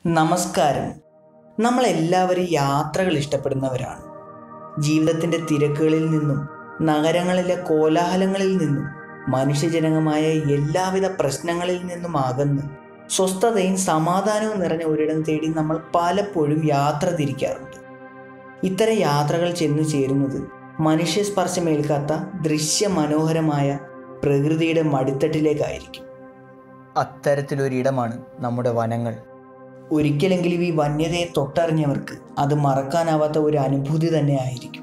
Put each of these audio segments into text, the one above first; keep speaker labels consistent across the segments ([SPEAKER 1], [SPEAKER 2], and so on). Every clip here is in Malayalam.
[SPEAKER 1] നമസ്കാരം. നമ്മളെല്ലാവരും യാത്രകൾ ഇഷ്ടപ്പെടുന്നവരാണ്. ജീവിതത്തിൻ്റെ തിരക്കുകളിൽ നിന്നും നഗരങ്ങളിലെ കോലാഹലങ്ങളിൽ നിന്നും മനുഷ്യജനകമായ എല്ലാവിധ പ്രശ്നങ്ങളിൽ നിന്നും അകന്ന് സ്വസ്ഥതയും സമാധാനവും നിറഞ്ഞ ഒരിടം തേടി നമ്മൾ പലപ്പോഴും യാത്ര തിരിക്കാറുണ്ട്. ഇത്തരം യാത്രകൾ ചെന്നു ചേരുന്നത് മനുഷ്യസ്പർശമേൽക്കാത്ത ദൃശ്യമനോഹരമായ പ്രകൃതിയുടെ മടിത്തട്ടിലേക്കായിരിക്കും. അത്തരത്തിലൊരിടമാണ് നമ്മുടെ വനങ്ങൾ. ഒരിക്കലെങ്കിലും ഈ വന്യതയെ തൊട്ടറിഞ്ഞവർക്ക് അത് മറക്കാനാവാത്ത ഒരു അനുഭൂതി തന്നെ ആയിരിക്കും.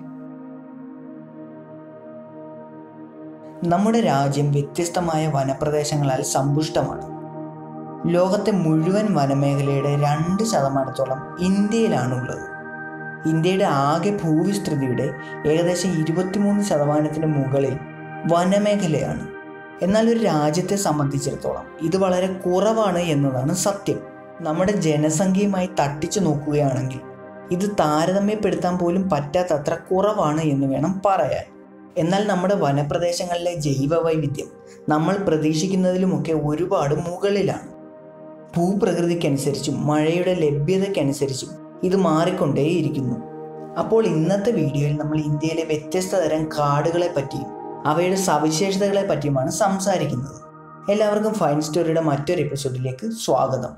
[SPEAKER 1] നമ്മുടെ രാജ്യം വ്യത്യസ്തമായ വനപ്രദേശങ്ങളാൽ സമ്പുഷ്ടമാണ്. ലോകത്തെ മുഴുവൻ വനമേഖലയുടെ 2% ഇന്ത്യയിലാണുള്ളത്. ഇന്ത്യയുടെ ആകെ ഭൂവിസ്തൃതിയുടെ ഏകദേശം 23% മുകളിൽ വനമേഖലയാണ്. എന്നാൽ ഒരു രാജ്യത്തെ സംബന്ധിച്ചിടത്തോളം ഇത് വളരെ കുറവാണ് എന്നതാണ് സത്യം. നമ്മുടെ ജനസംഖ്യയുമായി തട്ടിച്ചു നോക്കുകയാണെങ്കിൽ ഇത് താരതമ്യപ്പെടുത്താൻ പോലും പറ്റാത്തത്ര കുറവാണ് എന്ന് വേണം പറയാൻ. എന്നാൽ നമ്മുടെ വനപ്രദേശങ്ങളിലെ ജൈവവൈവിധ്യം നമ്മൾ പ്രതീക്ഷിക്കുന്നതിലുമൊക്കെ ഒരുപാട് മുകളിലാണ്. ഭൂപ്രകൃതിക്കനുസരിച്ചും മഴയുടെ ലഭ്യതയ്ക്കനുസരിച്ചും ഇത് മാറിക്കൊണ്ടേയിരിക്കുന്നു. അപ്പോൾ ഇന്നത്തെ വീഡിയോയിൽ നമ്മൾ ഇന്ത്യയിലെ വ്യത്യസ്ത തരം കാടുകളെ പറ്റിയും അവയുടെ സവിശേഷതകളെ പറ്റിയുമാണ് സംസാരിക്കുന്നത്. എല്ലാവർക്കും ഫൈൻ സ്റ്റോറിയുടെ മറ്റൊരു എപ്പിസോഡിലേക്ക് സ്വാഗതം.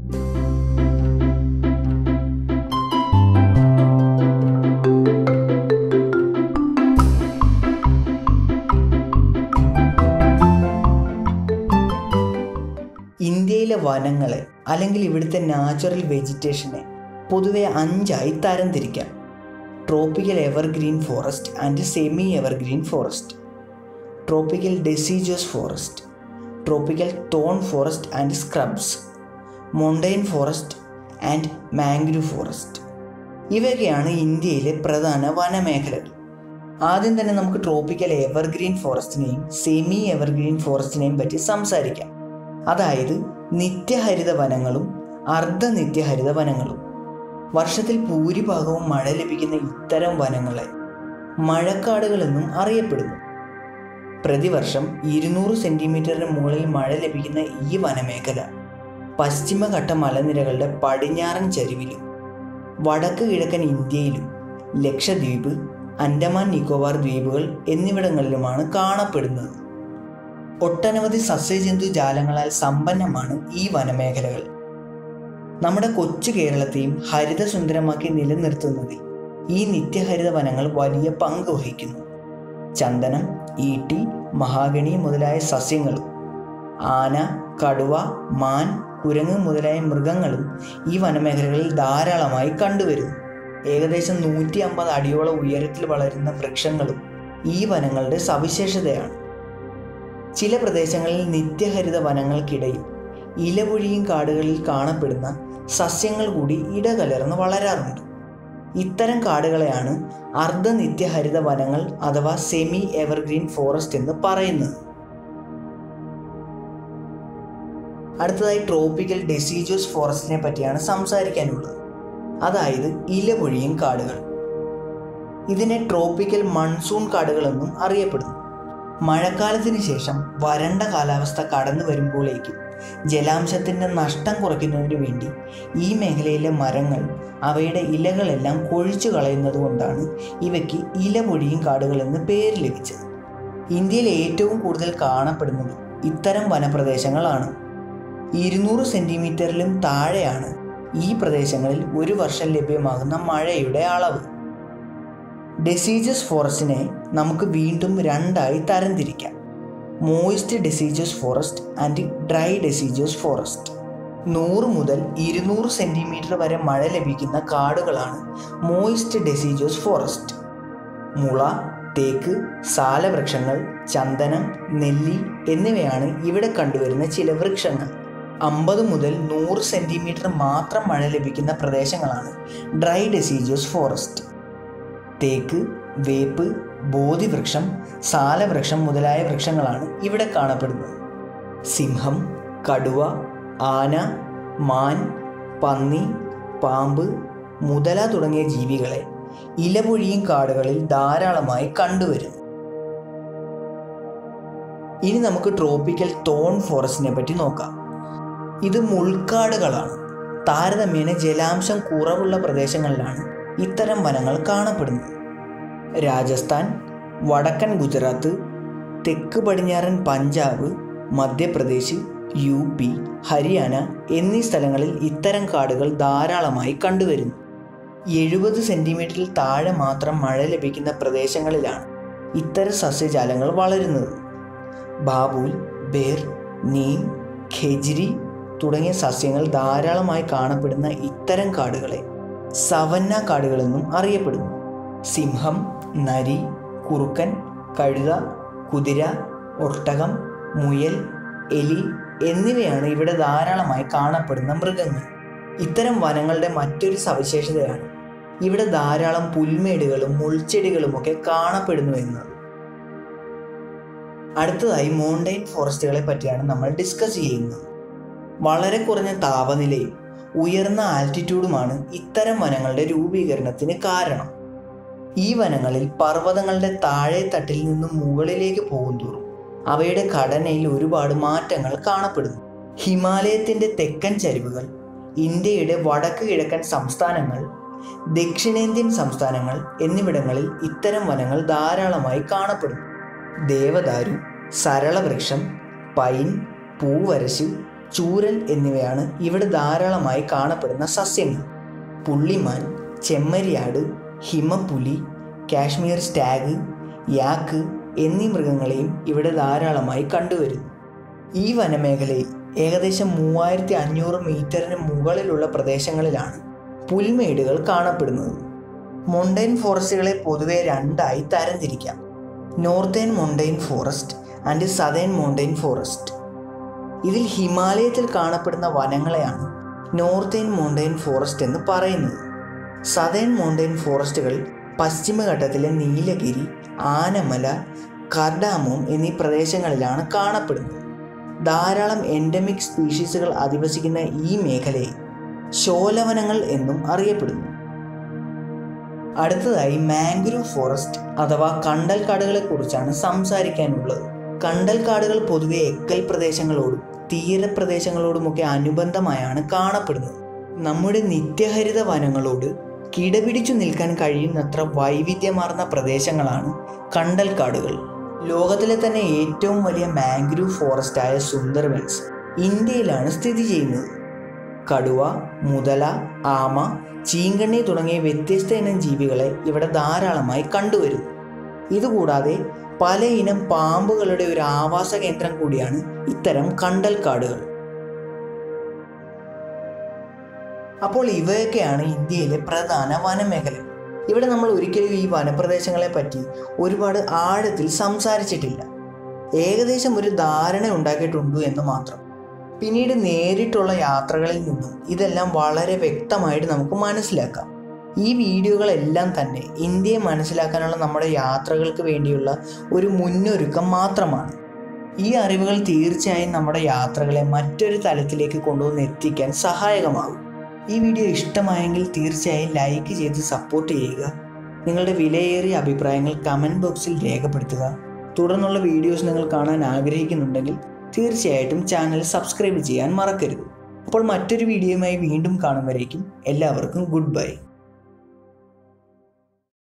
[SPEAKER 1] ഇന്ത്യയിലെ വനങ്ങളെ അല്ലെങ്കിൽ ഇവിടുത്തെ നാച്ചുറൽ വെജിറ്റേഷനെ പൊതുവെ 5ആയി തരംതിരിക്കാം. Tropical evergreen forest and semi evergreen forest, tropical deciduous forest, tropical thorn forest and scrubs, montane forest and mangrove forest. ഇവയൊക്കെയാണ് ഇന്ത്യയിലെ പ്രധാന വനമേഖലകൾ. ആദ്യം തന്നെ നമുക്ക് ട്രോപ്പിക്കൽ എവർഗ്രീൻ ഫോറസ്റ്റിനെയും സെമി എവർഗ്രീൻ ഫോറസ്റ്റിനെയും പറ്റി സംസാരിക്കാം. അതായത് നിത്യഹരിത വനങ്ങളും അർദ്ധനിത്യഹരിത വനങ്ങളും. വർഷത്തിൽ ഭൂരിഭാഗവും മഴ ലഭിക്കുന്ന ഇത്തരം വനങ്ങളെ മഴക്കാടുകളെന്നും അറിയപ്പെടുന്നു. പ്രതിവർഷം 200 സെൻറ്റിമീറ്ററിന് മുകളിൽ മഴ ലഭിക്കുന്ന ഈ വനമേഖല പശ്ചിമഘട്ട മലനിരകളുടെ പടിഞ്ഞാറൻ ചരിവിലും വടക്ക് കിഴക്കൻ ഇന്ത്യയിലും ലക്ഷദ്വീപ്, അൻഡമാൻ നിക്കോബാർ ദ്വീപുകൾ എന്നിവിടങ്ങളിലുമാണ് കാണപ്പെടുന്നത്. ഒട്ടനവധി സസ്യജന്തുജാലങ്ങളാൽ സമ്പന്നമാണ് ഈ വനമേഖലകൾ. നമ്മുടെ കൊച്ചു കേരളത്തെയും ഹരിതസുന്ദരമാക്കി നിലനിർത്തുന്നതിൽ ഈ നിത്യഹരിത വനങ്ങൾ വലിയ പങ്ക് വഹിക്കുന്നു. ചന്ദനം, ഈട്ടി, മഹാഗണി മുതലായ സസ്യങ്ങളും ആന, കടുവ, മാൻ, കുരങ്ങ് മുതലായ മൃഗങ്ങളും ഈ വനമേഖലകളിൽ ധാരാളമായി കണ്ടുവരുന്നു. ഏകദേശം 150 അടിയോളം ഉയരത്തിൽ വളരുന്ന വൃക്ഷങ്ങളും ഈ വനങ്ങളുടെ സവിശേഷതയാണ്. ചില പ്രദേശങ്ങളിൽ നിത്യഹരിത വനങ്ങൾക്കിടയിൽ ഇലപൊഴിയും കാടുകളിൽ കാണപ്പെടുന്ന സസ്യങ്ങൾ കൂടി ഇടകലർന്ന് വളരാറുണ്ട്. ഇത്തരം കാടുകളെയാണ് അർദ്ധനിത്യഹരിത വനങ്ങൾ അഥവാ സെമി എവർഗ്രീൻ ഫോറസ്റ്റ് എന്ന് പറയുന്നത്. അടുത്തതായി ട്രോപ്പിക്കൽ ഡെസിഡ്യൂസ് ഫോറസ്റ്റിനെ പറ്റിയാണ് സംസാരിക്കാനുള്ളത്. അതായത് ഇലപൊഴിയും കാടുകൾ. ഇതിനെ ട്രോപ്പിക്കൽ മൺസൂൺ കാടുകളെന്നും അറിയപ്പെടുന്നു. മഴക്കാലത്തിന് ശേഷം വരണ്ട കാലാവസ്ഥ കടന്നു വരുമ്പോഴേക്കും ജലാംശത്തിൻ്റെ നഷ്ടം കുറയ്ക്കുന്നതിന് വേണ്ടി ഈ മേഖലയിലെ മരങ്ങൾ അവയുടെ ഇലകളെല്ലാം കൊഴിച്ചു കളയുന്നത് കൊണ്ടാണ് ഇവയ്ക്ക് ഇലപൊഴിയും കാടുകൾ എന്ന് പേര് ലഭിച്ചത്. ഇന്ത്യയിൽ ഏറ്റവും കൂടുതൽ കാണപ്പെടുന്നത് ഇത്തരം വനപ്രദേശങ്ങളാണ്. 200 സെൻറ്റിമീറ്ററിലും താഴെയാണ് ഈ പ്രദേശങ്ങളിൽ ഒരു വർഷം ലഭ്യമാകുന്ന മഴയുടെ അളവ്. ഡെസിഡ്യൂസ് ഫോറസ്റ്റിനെ നമുക്ക് വീണ്ടും 2ആയി തരംതിരിക്കാം. Moist deciduous forest and dry deciduous forest. 100 മുതൽ 200 സെൻറ്റിമീറ്റർ വരെ മഴ ലഭിക്കുന്ന കാടുകളാണ് മോയിസ്റ്റ് ഡെസിഡ്യൂസ് ഫോറസ്റ്റ്. മുള, തേക്ക്, സാലവൃക്ഷങ്ങൾ, ചന്ദനം, നെല്ലി എന്നിവയാണ് ഇവിടെ കണ്ടുവരുന്ന ചില വൃക്ഷങ്ങൾ. 50 മുതൽ 100 സെൻറ്റിമീറ്റർ മാത്രം മഴ ലഭിക്കുന്ന പ്രദേശങ്ങളാണ് ഡ്രൈ ഡെസിഡ്യൂസ് ഫോറസ്റ്റ്. തേക്ക്, വേപ്പ്, ബോധിവൃക്ഷം, സാലവൃക്ഷം മുതലായ വൃക്ഷങ്ങളാണ് ഇവിടെ കാണപ്പെടുന്നത്. സിംഹം, കടുവ, ആന, മാൻ, പന്നി, പാമ്പ്, മുതല തുടങ്ങിയ ജീവികളെ ഇലപൊഴിയും കാടുകളിൽ ധാരാളമായി കണ്ടുവരുന്നു. ഇനി നമുക്ക് ട്രോപ്പിക്കൽ തോൺ ഫോറസ്റ്റിനെ പറ്റി നോക്കാം. ഇത് മുൾക്കാടുകളാണ്. താരതമ്യേന ജലാംശം കുറവുള്ള പ്രദേശങ്ങളിലാണ് ഇത്തരം വനങ്ങൾ കാണപ്പെടുന്നത്. രാജസ്ഥാൻ, വടക്കൻ ഗുജറാത്ത്, തെക്ക് പടിഞ്ഞാറൻ പഞ്ചാബ്, മധ്യപ്രദേശ്, UP, ഹരിയാന എന്നീ സ്ഥലങ്ങളിൽ ഇത്തരം കാടുകൾ ധാരാളമായി കണ്ടുവരുന്നു. 70 സെൻറ്റിമീറ്ററിൽ താഴെ മാത്രം മഴ ലഭിക്കുന്ന പ്രദേശങ്ങളിലാണ് ഇത്തരം സസ്യജാലങ്ങൾ വളരുന്നത്. ബാബൂൽ, ബേർ, നീം, ഖെജ്രി തുടങ്ങിയ സസ്യങ്ങൾ ധാരാളമായി കാണപ്പെടുന്ന ഇത്തരം കാടുകളെ സവന്ന കാടുകളെന്നും അറിയപ്പെടുന്നു. സിംഹം, നരി, കുറുക്കൻ, കഴുത, കുതിര, ഒട്ടകം, മുയൽ, എലി എന്നിവയാണ് ഇവിടെ ധാരാളമായി കാണപ്പെടുന്ന മൃഗങ്ങൾ. ഇത്തരം വനങ്ങളുടെ മറ്റൊരു സവിശേഷതയാണ് ഇവിടെ ധാരാളം പുൽമേടുകളും മുൾച്ചെടികളുമൊക്കെ കാണപ്പെടുന്നു എന്നത്. അടുത്തതായി മൗണ്ടൈൻ ഫോറസ്റ്റുകളെ പറ്റിയാണ് നമ്മൾ ഡിസ്കസ് ചെയ്യുന്നത്. വളരെ കുറഞ്ഞ താപനിലയും ഉയർന്ന ആൾട്ടിറ്റ്യൂഡുമാണ് ഇത്തരം വനങ്ങളുടെ രൂപീകരണത്തിന് കാരണം. ഈ വനങ്ങളിൽ പർവ്വതങ്ങളുടെ താഴെ തട്ടിൽ നിന്നും മുകളിലേക്ക് പോകുന്തോറും അവയുടെ ഘടനയിൽ ഒരുപാട് മാറ്റങ്ങൾ കാണപ്പെടുന്നു. ഹിമാലയത്തിൻ്റെ തെക്കൻ ചരിവുകൾ, ഇന്ത്യയുടെ വടക്ക് കിഴക്കൻ സംസ്ഥാനങ്ങൾ, ദക്ഷിണേന്ത്യൻ സംസ്ഥാനങ്ങൾ എന്നിവിടങ്ങളിൽ ഇത്തരം വനങ്ങൾ ധാരാളമായി കാണപ്പെടുന്നു. ദേവദാരു, സരളവൃക്ഷം, പൈൻ, പൂവരശ്, ചൂരൽ എന്നിവയാണ് ഇവിടെ ധാരാളമായി കാണപ്പെടുന്ന സസ്യങ്ങൾ. പുള്ളിമാൻ, ചെമ്മരിയാട്, ഹിമപ്പുലി, കാശ്മീർ സ്റ്റാഗ്, യാക്ക് എന്നീ മൃഗങ്ങളെയും ഇവിടെ ധാരാളമായി കണ്ടുവരുന്നു. ഈ വനമേഖലയിൽ ഏകദേശം 3500 മീറ്ററിന് മുകളിലുള്ള പ്രദേശങ്ങളിലാണ് പുൽമേടുകൾ കാണപ്പെടുന്നത്. മൗണ്ടൈൻ ഫോറസ്റ്റുകളെ പൊതുവെ രണ്ടായി തരംതിരിക്കാം: northern mountain forest and southern mountain forest. ഇതിൽ ഹിമാലയത്തിൽ കാണപ്പെടുന്ന വനങ്ങളെയാണ് നോർത്തേൺ മൗണ്ടൈൻ ഫോറസ്റ്റ് എന്ന് പറയുന്നത്. സതേൺ മൗണ്ടൈൻ ഫോറസ്റ്റുകൾ പശ്ചിമഘട്ടത്തിലെ നീലഗിരി, ആനമല, കർഡാമോം എന്നീ പ്രദേശങ്ങളിലാണ് കാണപ്പെടുന്നത്. ധാരാളം എൻഡമിക് സ്പീഷീസുകൾ അധിവസിക്കുന്ന ഈ മേഖലയെ ശോലവനങ്ങൾ എന്നും അറിയപ്പെടുന്നു. അടുത്തതായി മാംഗ്രൂവ് ഫോറസ്റ്റ് അഥവാ കണ്ടൽക്കാടുകളെ കുറിച്ചാണ് സംസാരിക്കാനുള്ളത്. കണ്ടൽക്കാടുകൾ പൊതുവെ എക്കൽ പ്രദേശങ്ങളോടും തീരപ്രദേശങ്ങളോടുമൊക്കെ അനുബന്ധമായാണ് കാണപ്പെടുന്നത്. നമ്മുടെ നിത്യഹരിത വനങ്ങളോട് കിടപിടിച്ചു നിൽക്കാൻ കഴിയുന്നത്ര വൈവിധ്യമാർന്ന പ്രദേശങ്ങളാണ് കണ്ടൽക്കാടുകൾ. ലോകത്തിലെ തന്നെ ഏറ്റവും വലിയ മാംഗ്രൂവ് ഫോറസ്റ്റായ സുന്ദർബൻസ് ഇന്ത്യയിലാണ് സ്ഥിതി ചെയ്യുന്നത്. കടുവ, മുതല, ആമ, ചീങ്കണ്ണി തുടങ്ങിയ വ്യത്യസ്ത ഇനം ജീവികളെ ഇവിടെ ധാരാളമായി കണ്ടുവരുന്നു. ഇതുകൂടാതെ പല ഇനം പാമ്പുകളുടെ ഒരു ആവാസ കേന്ദ്രം കൂടിയാണ് ഇത്തരം കണ്ടൽക്കാടുകൾ. അപ്പോൾ ഇവയൊക്കെയാണ് ഇന്ത്യയിലെ പ്രധാന വനമേഖലകൾ. ഇവിടെ നമ്മൾ ഒരിക്കലും ഈ വനപ്രദേശങ്ങളെ പറ്റി ഒരുപാട് ആഴത്തിൽ സംസാരിച്ചിട്ടില്ല. ഏകദേശം ഒരു ധാരണ ഉണ്ടാക്കിയിട്ടുണ്ട് എന്ന് മാത്രം. പിന്നീട് നേരിട്ടുള്ള യാത്രകളിൽ നിന്നും ഇതെല്ലാം വളരെ വ്യക്തമായിട്ട് നമുക്ക് മനസ്സിലാക്കാം. ഈ വീഡിയോകളെല്ലാം തന്നെ ഇന്ത്യയെ മനസ്സിലാക്കാനുള്ള നമ്മുടെ യാത്രകൾക്ക് വേണ്ടിയുള്ള ഒരു മുന്നൊരുക്കം മാത്രമാണ്. ഈ അറിവുകൾ തീർച്ചയായും നമ്മുടെ യാത്രകളെ മറ്റൊരു തലത്തിലേക്ക് കൊണ്ടുവന്ന് എത്തിക്കാൻ സഹായകമാകും. ഈ വീഡിയോ ഇഷ്ടമായെങ്കിൽ തീർച്ചയായും ലൈക്ക് ചെയ്ത് സപ്പോർട്ട് ചെയ്യുക. നിങ്ങളുടെ വിലയേറിയ അഭിപ്രായങ്ങൾ കമൻറ്റ് ബോക്സിൽ രേഖപ്പെടുത്തുക. തുടർന്നുള്ള വീഡിയോസ് നിങ്ങൾ കാണാൻ ആഗ്രഹിക്കുന്നുണ്ടെങ്കിൽ തീർച്ചയായിട്ടും ചാനൽ സബ്സ്ക്രൈബ് ചെയ്യാൻ മറക്കരുത്. അപ്പോൾ മറ്റൊരു വീഡിയോയുമായി വീണ്ടും കാണും വരേക്കും എല്ലാവർക്കും ഗുഡ് ബൈ.